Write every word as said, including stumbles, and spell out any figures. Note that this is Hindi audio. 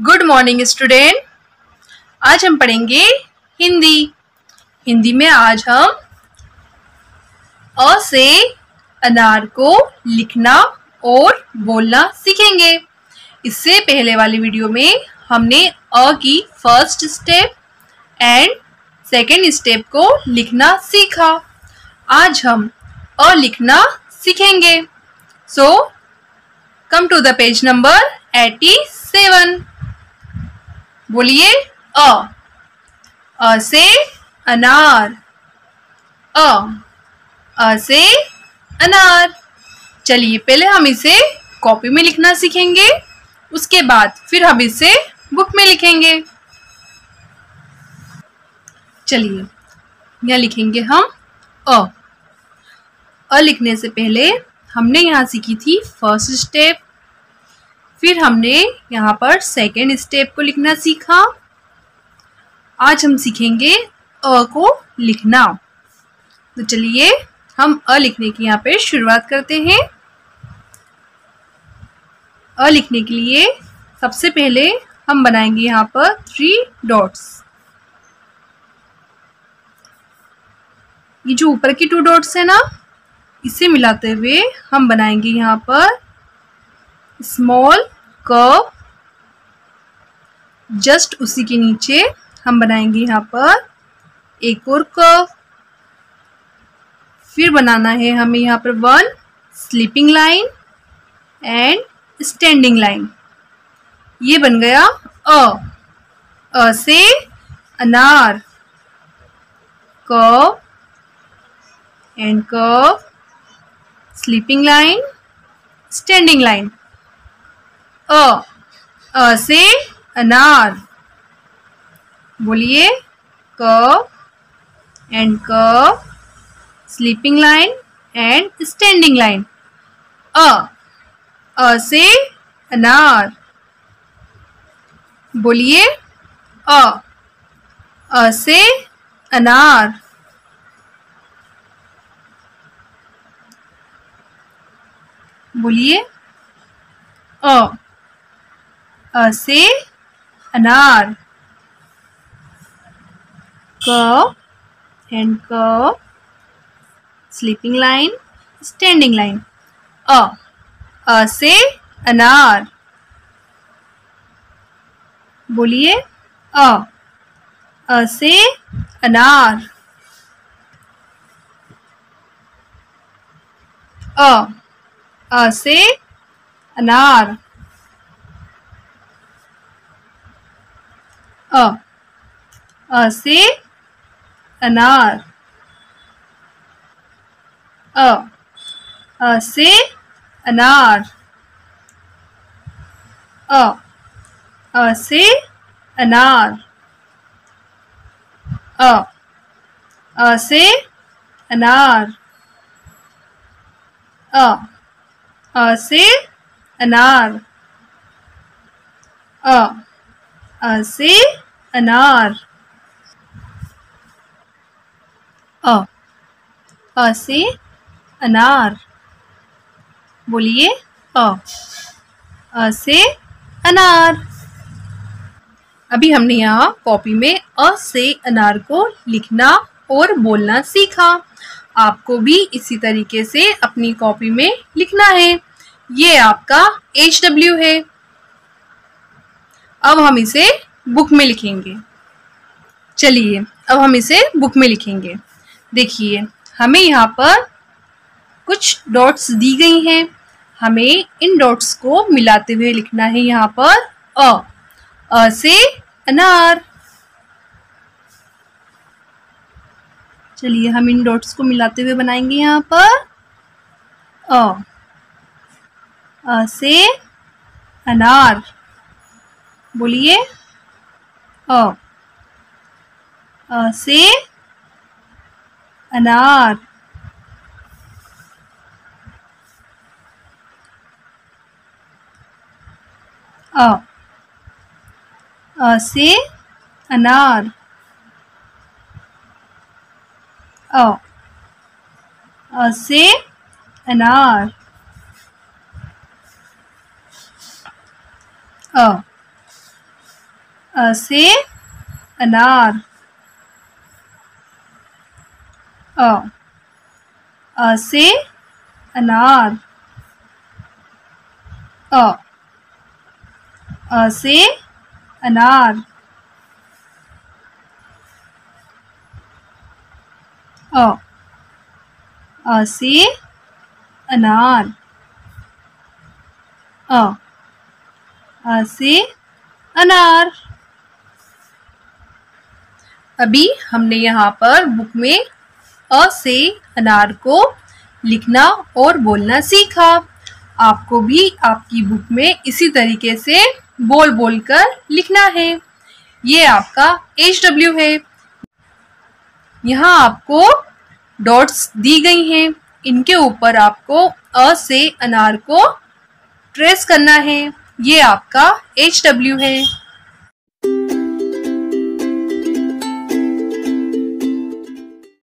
Good morning student. आज हम पढ़ेंगे हिंदी। हिंदी में आज हम अ से अनार को लिखना और बोलना सीखेंगे। इससे पहले वाली वीडियो में हमने अ की first step and second step को लिखना सीखा। आज हम अ लिखना सीखेंगे। So come to the page number eighty seven. बोलिए अ। अ से अनार। अ अ से अनार। चलिए पहले हम इसे कॉपी में लिखना सीखेंगे, उसके बाद फिर हम इसे बुक में लिखेंगे। चलिए यहाँ लिखेंगे हम अ। अ लिखने से पहले हमने यहाँ सीखी थी फर्स्ट स्टेप, फिर हमने यहाँ पर सेकेंड स्टेप को लिखना सीखा। आज हम सीखेंगे अ को लिखना। तो चलिए हम अ लिखने की यहाँ पे शुरुआत करते हैं। अ लिखने के लिए सबसे पहले हम बनाएंगे यहाँ पर थ्री डॉट्स। ये जो ऊपर की टू डॉट्स है ना, इसे मिलाते हुए हम बनाएंगे यहाँ पर स्मॉल कर्व। जस्ट उसी के नीचे हम बनाएंगे यहाँ पर एक और कर्व। फिर बनाना है हमें यहाँ पर one sleeping line and standing line. ये बन गया अ। अ से अनार। Curve and curve, sleeping line, standing line. अ अ से अनार। बोलिए curve and curve, sleeping line and standing line. अ अ से अनार। बोलिए अ अ से अनार। बोलिए अ अ से अनार। Curve and curve, sleeping line, standing line. अ अ से अनार। बोलिए अ अ से अनार। अ अ से अनार। अ अ से अनार। अ अ से अनार। अ अ से अनार। अ अ से अनार। अ अ से अनार। अ अ से अनार। अ अ से अनार। बोलिए अ अ से अनार। अभी हमने यहाँ कॉपी में अ से अनार को लिखना और बोलना सीखा। आपको भी इसी तरीके से अपनी कॉपी में लिखना है। ये आपका एच डब्ल्यू है। अब हम इसे बुक में लिखेंगे। चलिए अब हम इसे बुक में लिखेंगे। देखिए हमें यहाँ पर कुछ डॉट्स दी गई हैं। हमें इन डॉट्स को मिलाते हुए लिखना है यहाँ पर अ। अ से अनार। चलिए हम इन डॉट्स को मिलाते हुए बनाएंगे यहाँ पर अ। अ से अनार। बोलिए अ अ से अनार। अ अ से अनार। अ अ से अनार। अ अ से अनार। अ अ से अनार। अ अ से अनार। अ अ से अनार। अ अ से अनार। अभी हमने यहाँ पर बुक में अ से अनार को लिखना और बोलना सीखा। आपको भी आपकी बुक में इसी तरीके से बोल बोल कर लिखना है। ये आपका एच डब्ल्यू है। यहाँ आपको डॉट्स दी गई हैं। इनके ऊपर आपको अ से अनार को ट्रेस करना है। ये आपका एच डब्ल्यू है।